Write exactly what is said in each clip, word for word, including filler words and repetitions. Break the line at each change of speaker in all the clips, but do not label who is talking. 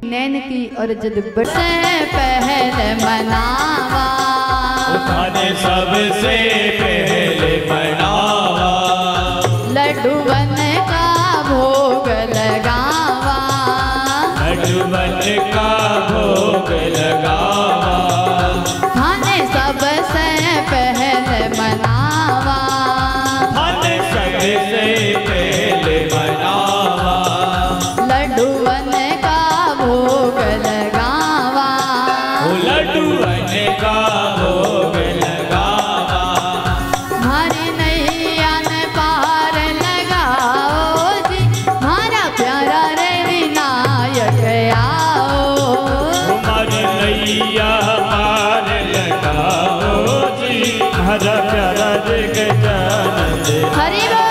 नैन की और जद बरसे पहले मनावा
थाने सबसे पहले मनावा
लड्डू बन का भोग लगावा
लड्डू बन का भोग लगावा
थाने सबसे पहले मनावा
थाने सबसे पहले मनावा
लड्डू बन का भोग लगावा
लड्डू बन का भोग लगावा
हमारी नैया ने पार लगाओ जी हमारा प्यारा रे विनायक आओ
हमारी नैया पार लगाओ जी हरा प्यारा जग जान दे
हरि बोल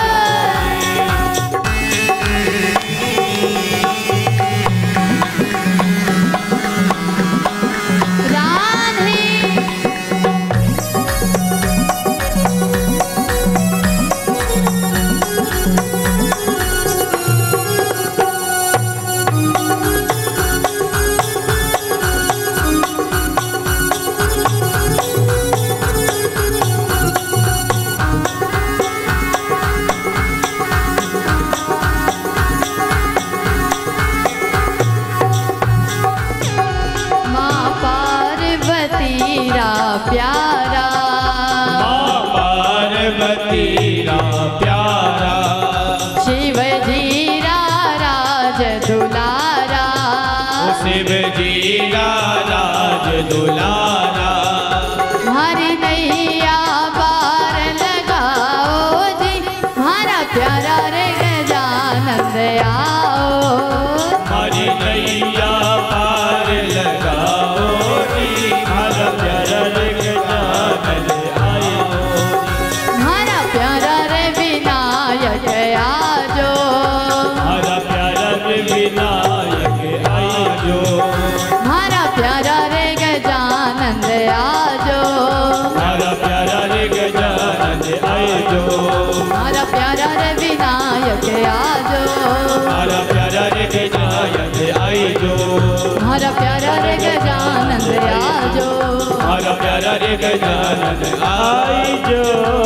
प्यारा
माँ पार्वती रा प्यारा
शिव जी रा राज दुलारा
शिव जी रा राज दुलारा
हमारी नैया पार लगाओ जी हमारा प्यारा रे गजानंद आओ
हमारी नैया पार लगाओ जी हरा प्यारा रे गजानन आयो
हमारा प्यारा रे विनायक आजो
हरा प्यारा रे विनायक आयो
हमारा प्यारा रे गजानंद आजो
हरा प्यारा रे गजानन आयो
हमारा प्यारा रे विनायक आजो
हरा प्यारा रे गजानन आयो
हमारा प्यारा रे गजानंद आजो
हरा प्यारा रे गजानन आयो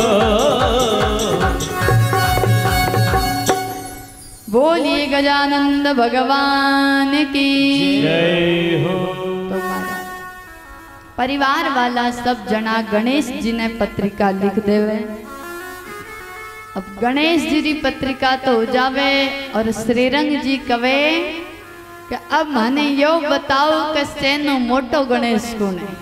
बोलिए गजानंद भगवान की
जय हो।
तो महाराज परिवार वाला सब जना गणेश जी ने पत्रिका लिख देवे। अब गणेश जी की पत्रिका तो हो जावे और श्रीरंग जी कवे कि अब मैंने यो बताओ कि सेनो मोटो गणेश कौन है।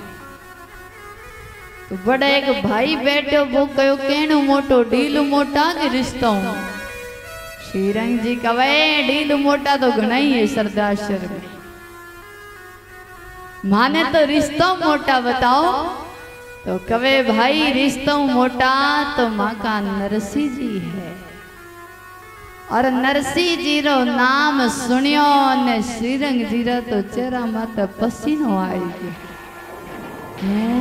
तो बड़ा एक भाई बैठो वो कहो केणु मोटो डीलू मोटा कि रिश्तो श्रीरंग जी कवे डीलू मोटा तो घना ही है सरदाशर में माने तो रिश्तो मोटा बताओ। तो कवे भाई रिश्तो मोटा तो माँ का नरसी जी है और नरसी जी रो नाम सुनियो ने श्रीरंग जी रो तो चेहरा माता पसीनो आई गया।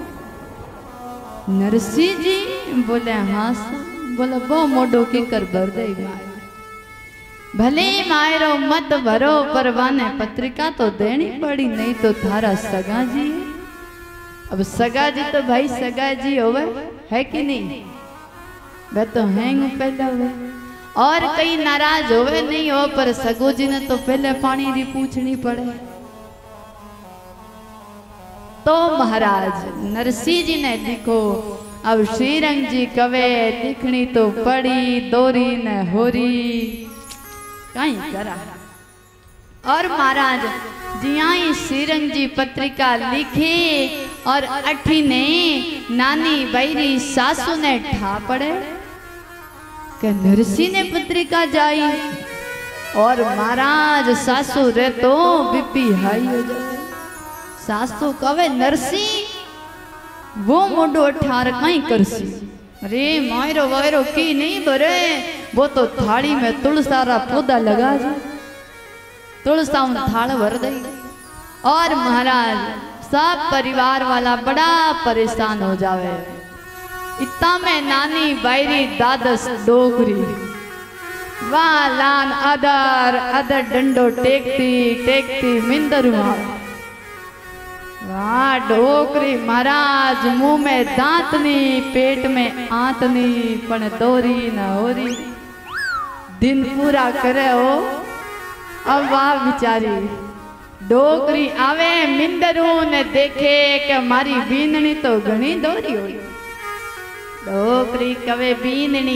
नरसी जी बोले हाँ बोला वो मोडो की कर भर दे भले मायरो मत भरो पर वाने पत्रिका तो देनी पड़ी नहीं तो थारा सगा जी है। अब सगा जी तो भाई सगा जी होवे है कि नहीं वे तो हैंग पहले हुए और कई नाराज होवे नहीं हो पर सगो जी ने तो पहले पानी भी पूछनी पड़े। तो महाराज नरसी जी ने लिखो अब श्रीरंग जी कवे लिखनी तो पड़ी दोरी न होरी कहीं करा। और महाराज जियाई श्रीरंग जी पत्रिका लिखी और अठी ने नानी बैरी सासू ने ठा पड़े कि नरसी ने पत्रिका जाई और महाराज सासू रे तो बीपी हाई हो जाए। सासू कवे नरसी वो मोडो अठार कहीं करसी। अरे मायरो वायरो की नहीं बरे वो तो थाली में तुलसारा पौधा लगा जा तुलसा थाल भर दे। और महाराज सब परिवार वाला बड़ा परेशान हो जावे। इतना में नानी बैरी दादस डोगरी वाह लान अदर अदर डंडो टेकती टेकती मिंदरू आवे वाह डोकरी महाराज मुंह में दांतनी पेट में आंतनी पण दोरी न होरी दिन पूरा करे हो अब वाह बिचारी डोकरी आवे मिंदरू ने देखे के मारी बीननी तो घणी दोरी हुई डोकरी कवे बीननी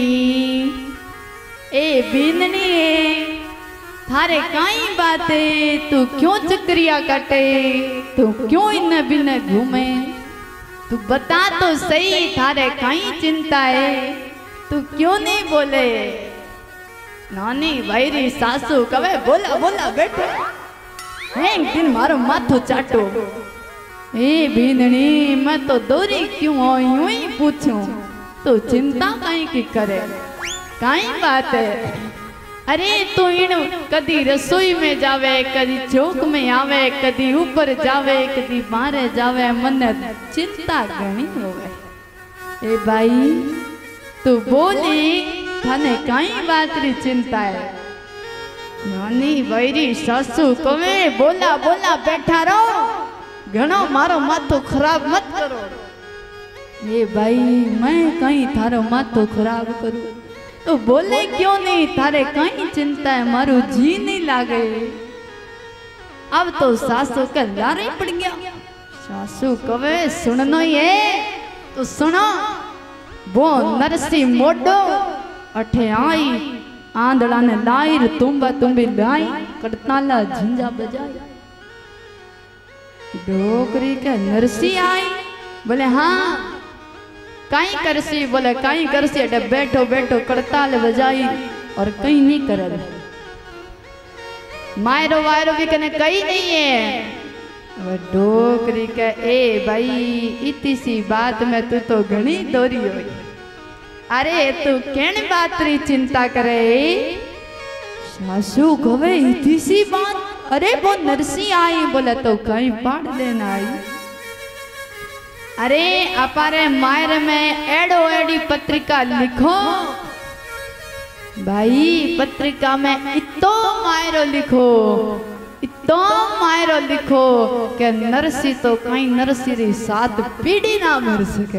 ए बीननी थारे काई बाते तू क्यों चक्रिया काटे तू क्यों इन बिन घूमे तू बता तो सही थारे काई चिंता है तू क्यों नहीं बोले नानी भाईरी सासू कवे बोला बोला बैठो एक दिन मारो माथो चाटो ए बीननी मैं तो दोरी क्यों हो यूं ही पूछूं तो चिंता काई की करे काई बात है अरे तू इन कदी रसोई में जावे कदी चौक में आवे कदी ऊपर जावे कदी बाहर जावे मन चिंता घणी होवे ए भाई तू बोली थाने काई बात री चिंता है नानी वैरी सासू कवे बोला बोला बैठा रहो घणो मारो माथो खराब मत करो ये भाई मैं कहीं थारो माथो खराब करूं तो बोले क्यों नहीं थारे कहीं चिंता है मारू जी नहीं लागे अब तो सासू का लारे पड़ गया सासू कवे सुननो ही है तो सुनो वो नरसी मोडो अठे आई आंधड़ा ने लाइर तुम्बा तुम्बी लाई कड़ताला झंझा बजाई डोकरी के नरसी आई बोले हाँ काई करसी बोले काई करसी अटे बैठो बैठो कड़ताल बजाई और कहीं नहीं कर मायरो वायरो भी कने कहीं नहीं है डोकरी के ए भाई इतनी सी बात में तू तो घणी दोरी हुई अरे तू केन बात री चिंता करे सासू कवे इतनी सी बात अरे वो नरसी आई बोले तो कहीं पाड़ देना आई अरे अपारे मायर में एडो एडी पत्रिका लिखो भाई पत्रिका में इतो मायरो लिखो इतो मायरो लिखो के नरसी तो कहीं नरसी री सात पीढ़ी ना मर सके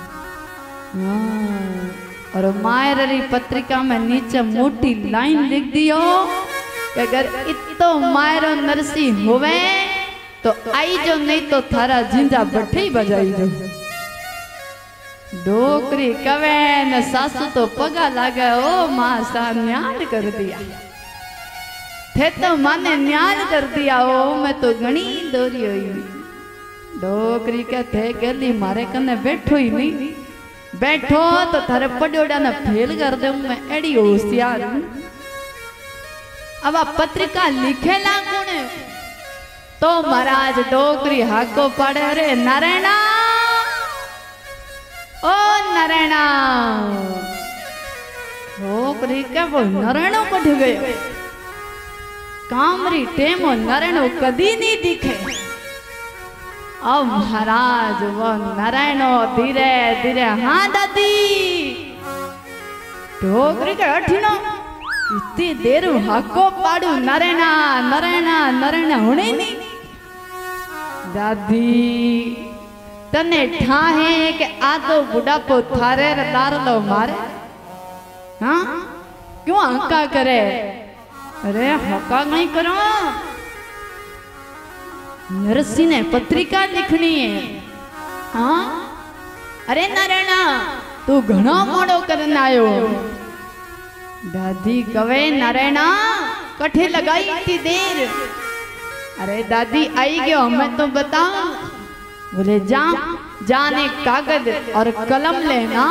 और मायर री पत्रिका में नीचे मोटी लाइन लिख दियो कि अगर इतो मायरो नरसी होवे तो आई जो नहीं तो थारा जिंजा बठे बजाई जो डोकरी कवे न सासू तो पगा लागे ओ मां सा न्याल कर दिया थे तो माने न्याल कर दिया ओ मैं तो घणी दोरी हुई डोकरी के थे गली मारे कने बैठो ही नहीं बैठो तो थारे पड़ोड़ा ने फेल कर दे मैं एड़ी होशियार अब आ पत्रिका लिखेला कौन तो महाराज डोकरी हाको पड़े रे नारायणा ओ नारायणा डोकरी के वो नारायणो बढ़ गयो कामरी टेमो नारायणो कदी नहीं दिखे अब महाराज वो नारायणो धीरे धीरे हाँ दादी डोकरी के अठीनो इतनी देर हाको पाड़ू नारायणा नारायणा नारायणा होने नहीं दादी तने ठाहे के आ तो बुढ़ापो थारे दार लो मारे हाँ क्यों हंका करे अरे हंका नहीं करो नरसी ने पत्रिका लिखनी है हाँ अरे नारायणा तू घणो मोड़ो करन आयो दादी कवे नारायणा कठे लगाई इतनी देर अरे दादी आई गयो हमें तो बताओ बोले जा जाने कागज और कलम लेना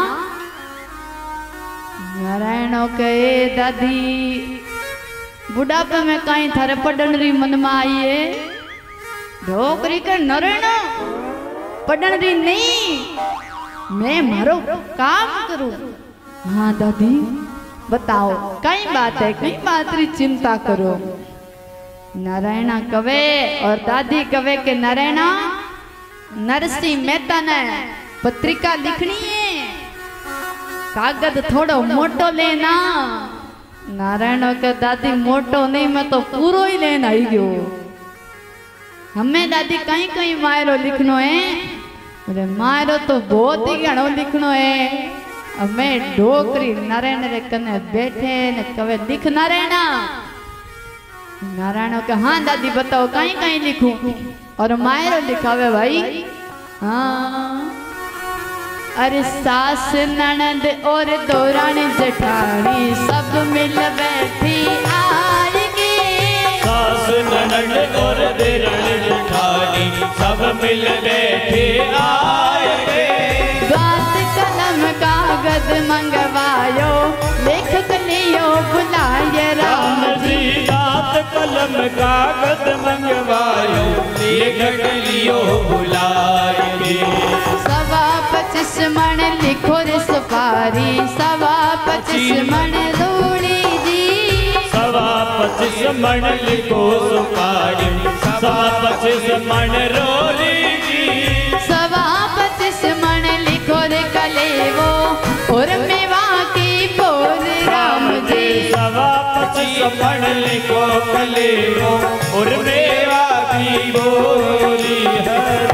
नारायणो कहे दादी बुढ़ापे में कहीं थारे पढ़न री मन में आई है डोकरी के नारायणो पढ़न री नहीं मैं मारो काम करूं हाँ दादी बताओ कई बात है कई बात री चिंता करो नारायणा कवे और दादी कवे के नारायणा नरसी मेहता ने पत्रिका लिखनी है कागज थोड़ो मोटो लेना नारायण के दादी मोटो नहीं मैं तो पूरो ही लेन आई गयो। हमें दादी कहीं कहीं मायरो लिखनो है, बोले मायरो तो बहुत ही घणो लिखनो है। हमें डोकरी नारायण रे कने बैठे ने कवे लिख नारायण। नारायण के हाँ दादी बताओ कहीं कहीं लिखूं। और मायरो लिखावे भाई हाँ। अरे सास ननद और दौरानी जेठानी सब मिल बैठी आएगी।
सास ननद और देरानी जेठानी सब मिल बैठे आएंगे।
बात कलम कागज मंगवायो लेखक लियो बुलाए राम जी।
बात कलम कागज मंगवायो लेखक लियो बुलाएंगे।
सवा पच्चीस मन लिखो रे सुपारी सवा पच्चीस मन रोड़ी जी।
सवा पच्चीस मन लिखो सुपारी सवा पच्चीस मन रोली जी।
सवा पच्चीस मन लिखो रे कलेवो और मेवा की बोल राम जी।
सवा पच्चीस मन लिखो कलेवो और मेवा की बोली हरी।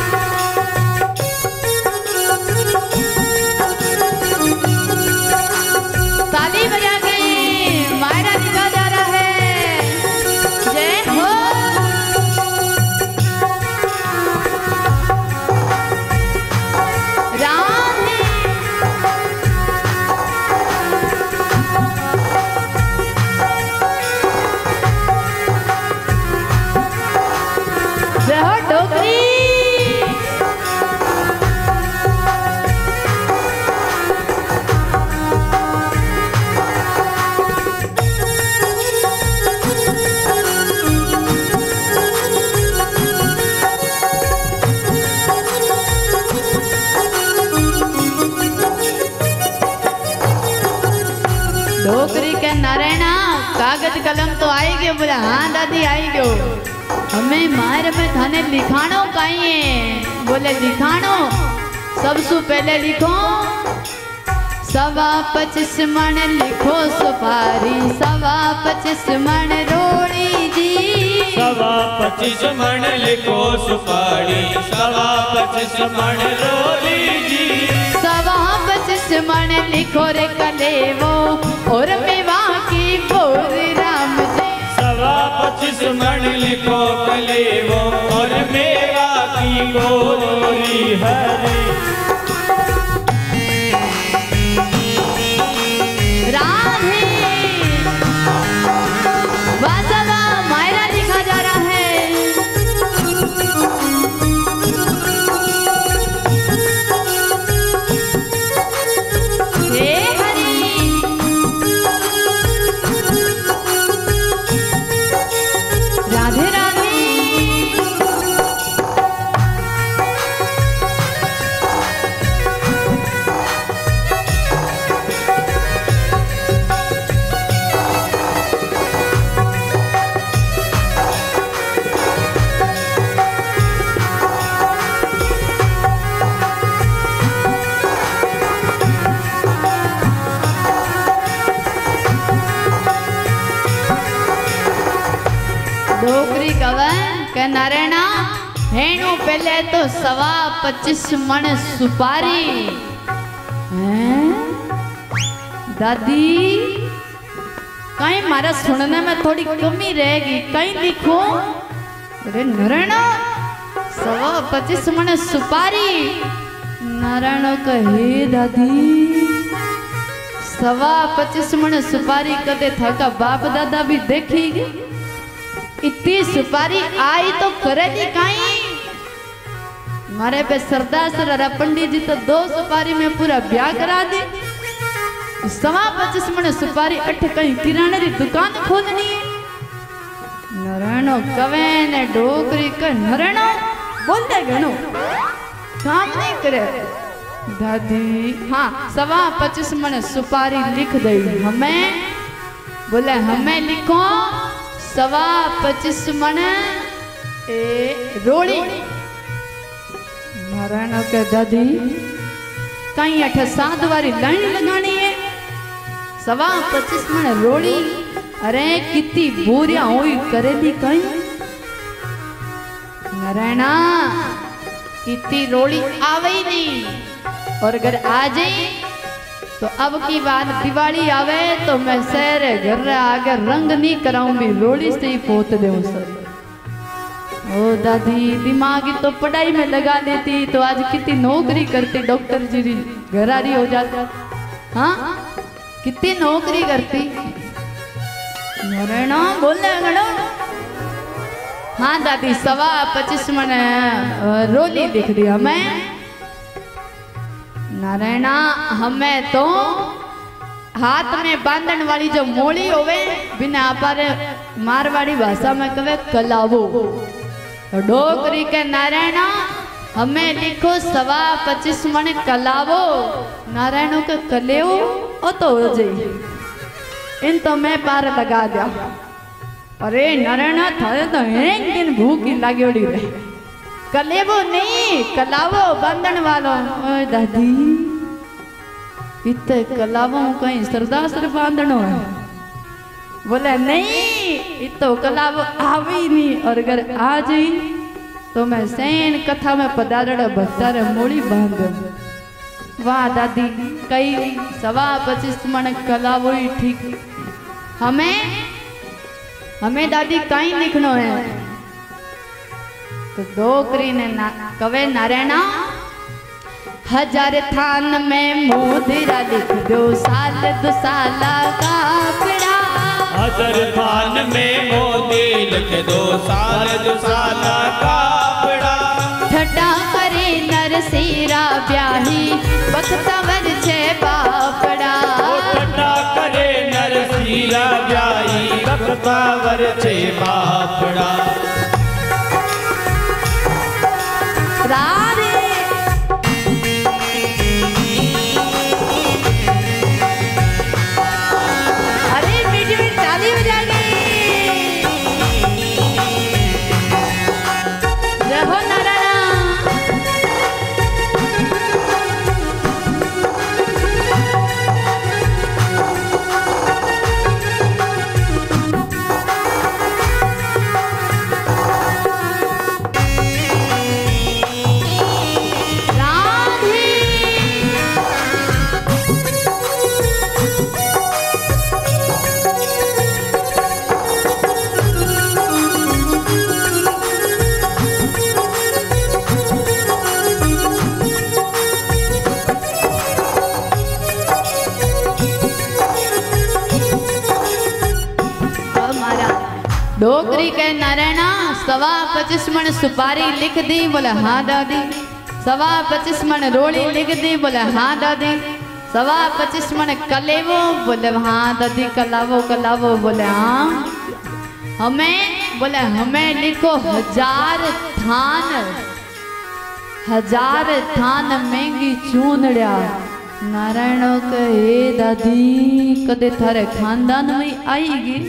ताली बजा गई मायरा लिखा जा रहा है। जय हो राधे। जय हो डोकरी। डोकरी के नारायणा कागज कलम तो आई गयो। बोले हाँ दादी आई गयो। हमें मायर में थाने लिखाणो काई है। बोले लिखाणो सबसे पहले लिखो सवा पच्चीस मन लिखो सुपारी सवा पच्चीस मन रोड़ी जी।
सवा पच्चीस मन लिखो सुपारी सवा पच्चीस मन रोली जी।
सवा पच्चीस मन लिखो रे कलेवो और मेवा की बोल राम जी।
सवा पच्चीस मन लिखो कलेवो और मेवा की बोली हरी।
राधे वासवा मायरा लिखा जा रहा है। हे हरि राधे राधे। डोकरी कवे के नारायणा हेणु पहले तो सवा पच्चीस मन सुपारी हैं दादी। कहीं मारा सुनने में थोड़ी कमी रहेगी कहीं लिखो। अरे नारायणा सवा पच्चीस मन सुपारी। नारायण कहे दादी सवा पच्चीस मन सुपारी कदे थका बाप दादा भी देखेगी। इतनी सुपारी आई तो करेगी काई। मारे पे सरदार सर पंडित जी तो दो सुपारी में पूरा ब्याह करा दी। सवा पच्चीस मन सुपारी अठ कहीं किराने की दुकान खोलनी है। नारायणो कवे ने डोकरी का नारायणो बोलते गणो काम नहीं करे दादी। हाँ सवा पच्चीस मन सुपारी लिख दई हमें। बोले हमें लिखो सवा पच्चीस मन ए रोड़ी। नारायण के दादी कहीं अठ सात वारी लाइन लगानी है। सवा पच्चीस मन रोड़ी अरे कितनी बोरिया हुई करे दी कहीं नारायणा कितनी रोड़ी आवे ही नहीं और अगर आ जाए तो अब की बात दिवाली आवे तो मैं शहर घर आगे रंग नहीं कराऊंगी रोड़ी से ही पोत दूं सर। ओ दादी दिमाग तो पढ़ाई में लगा देती तो आज कितनी नौकरी करती डॉक्टर जी घरारी हो जाता। हाँ कितनी नौकरी करती नारायणा बोलने गणो। हाँ दादी सवा पच्चीस मन रोली दिख रही हमें नारायणा हमें तो हाथ में बांधन वाली जो मोली होवे बिना पर मारवाड़ी भाषा में कहे कलावो तो डोकरी के नारायणा हमें लिखो सवा पच्चीस मन कलावो नारायणों के कलेओ ओ तो हो जाए इन तो मैं पार लगा दिया। अरे नारायणा थारे तो एक दिन भूख लागेड़ी रहे कलेवो नहीं कलावो बंधन वालो। ओए दादी इतने कलावो कहीं सरदार सर बांधनो है बोले नहीं इतो कलावो आवी नहीं और अगर आ जाई तो मैं सैन कथा में पधारड़ भक्तारे मोड़ी बांध। वाह दादी कई सवा पच्चीस मन कलावो ही ठीक हमें हमें दादी कहीं लिखनो है तो डोकरी ने ना कवे नारायणा हजार थान में मोदिरा लिख दो साल दो साला कापड़ा
हजार थान में मोदी लिख दो साल दो साला कापड़ा
ठट्टा करे नरसीरा ब्याही बख्तवर छे बापड़ा
ठट्टा करे नरसीरा ब्याही बख्तवर छे बापड़ा।
राधे अरे मीठी मीठी ताली बजानी रहो नारायणा। डोकरी के नारायणा सवा पच्चीस मन सुपारी लिख दी बोले हाँ दादी सवा पच्चीस मन रोड़ी लिख दी बोले हाँ दादी सवा पच्चीस मन कलेवो बोले हाँ दादी कलावो कलावो बोले हाँ हमें बोले हमें लिखो हजार थान हजार थान महंगी चूनड़िया नारायणो के हे दादी कदे थारे खानदान में आएगी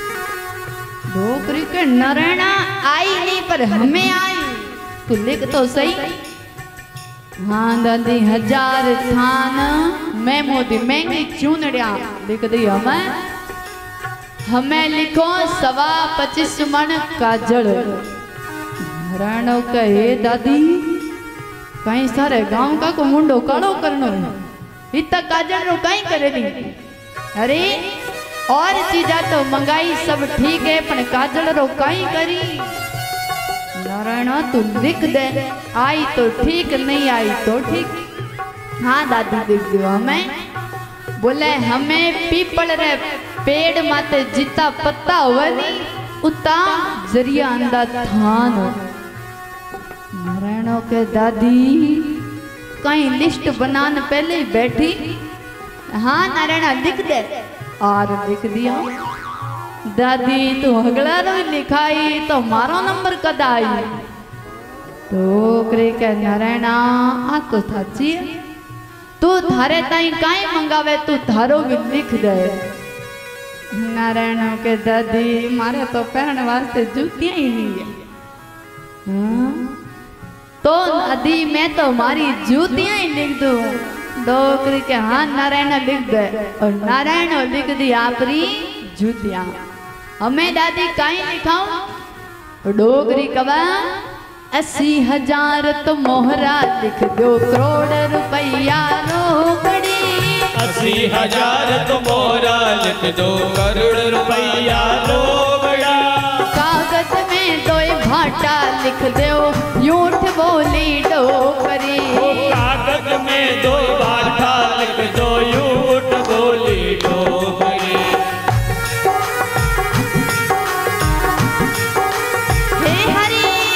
डोकरी के नारायणा आई नहीं पर हमें आई तू लिख तो सही। हाँ दादी हजार थान मैं मोदी महंगी चूनड़िया लिख दी हमें हमें लिखो सवा पच्चीस मन काजल नारायणो कहे दादी कहीं सारे गांव का को मुंडो कालो करनो इतना काजल रो कहीं करेली। अरे और चीजा तो मंगाई सब ठीक है पर काजल रो कहीं करी नारायणा तू लिख दे आई तो ठीक नहीं आई तो ठीक। हाँ दादी लिख दो हमें बोले हमें पीपल रे पेड़ माते जिता पत्ता हुआ नहीं उता जरिया अंदा थान नारायणों के दादी कहीं लिस्ट बनाने पहले ही बैठी। हाँ नारायणा लिख दे और लिख दिया। दादी तू अगला रो लिखाई तो मारो नंबर कद आई तो करे के नारायणा आ तो थाची तू थारे ताई काई मंगावे तू थारो भी लिख दे। नारायण के दादी मारे तो पहन वास्ते जूतियां ही नहीं है। हाँ? तो दादी मैं तो मारी जूतियां ही लिख दूं डोकरी के हाँ नारायण लिख दे और नारायण लिख दी आपरी जूतियां। हमें दादी कहीं लिखाऊं डोगरी कवा अस्सी हजार तो मोहरा लिख दो करोड़ रुपया रोकड़ी।
अस्सी हजार तो मोहरा लिख दो करोड़ रुपया रोकड़ा।
कागज में दो भाटा लिख दो यूठ बोली डोकरी।
कागज में दो भाटा लिख दो यूठ बोली डोकरी।
हे हरि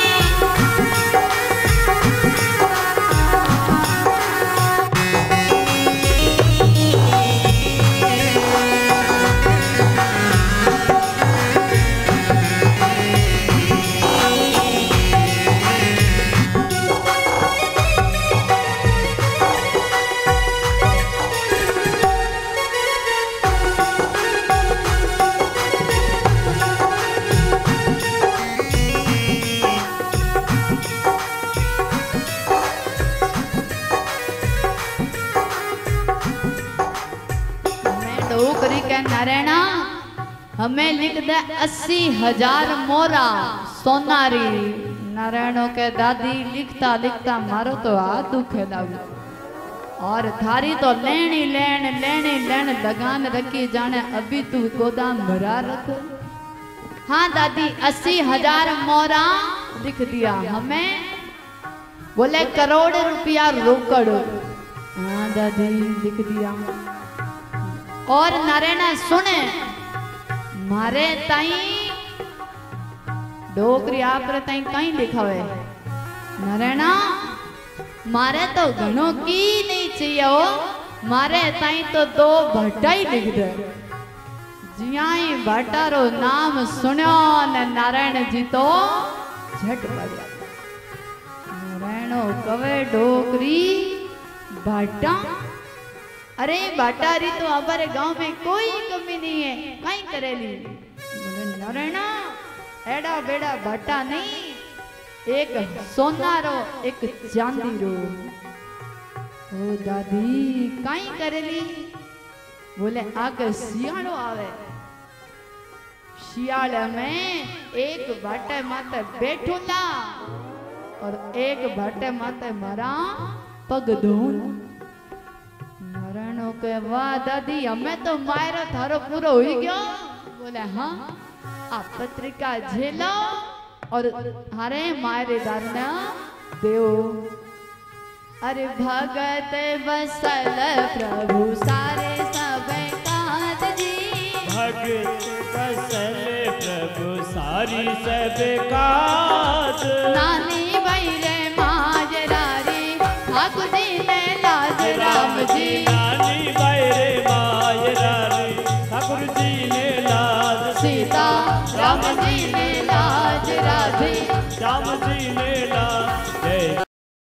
डोकरी के नारायणा हमें लिख दे अस्सी हजार मोरा सोनारी। नारायणों के दादी लिखता लिखता मारो तो हाथ दुखे लागू और थारी तो लेनी लेन लेनी लेन लगान रखी जाने अभी तू गोदाम भरा रख। हाँ दादी अस्सी हजार मोरा लिख दिया हमें बोले करोड़ रुपया रोकड़। हाँ दादी लिख दिया। और नारायणा सुने मारे ताई डोकरी आप ताई कहीं लिखा हुए नारायणा मारे तो घणो की नहीं चाहिए हो मारे ताई तो दो भट्टा ही लिख दे। जियाई भट्टारो नाम सुनो न नारायण जी तो झट पड़िया। नारायणो कवे डोकरी भट्टा अरे बाटारी तो हमारे गांव में कोई कमी नहीं है कहीं करेली। बोले नारायणा एड़ा बेड़ा बाटा नहीं एक सोनारो एक चांदी रो। ओ दादी कहीं करेली बोले आगे सियाड़ो आवे शियाड़े में एक बाटे माते बैठूला और एक बाटे माते मरा पग धोन। नारायणों के वाह दादी हमें तो मायरो थारो पूरो हो गयो। बोले हाँ आप पत्रिका झेलो और हरे मायरे दारना देओ। अरे भगत बसल प्रभु सारे सब काज जी।
भगत बसल प्रभु सारी सब काज।
नानी बैरे माजरारी ठाकुर जी ने लाज राम जी।
नानी बैरे माजरारी ठाकुर जी ने लाज।
सीता राम जी ने लाज राधे
राम जी ने लाज। जय